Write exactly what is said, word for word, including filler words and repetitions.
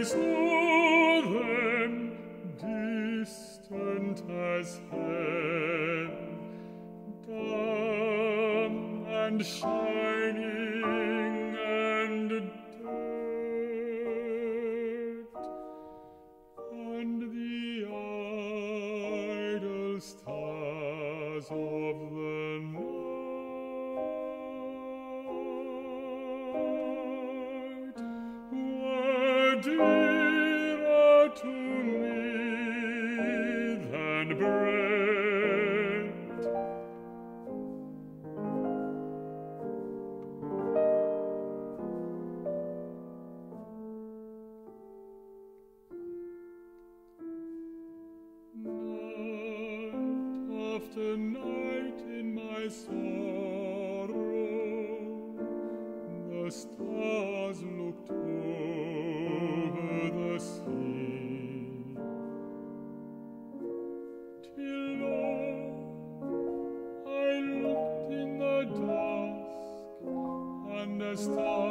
saw them distant as heaven, dumb and shining and dirt, and the idle stars of the night were dearer to me than bread. Night after night in my sorrow, the stars looked over the sea, till lo, I looked in the dusk, and a star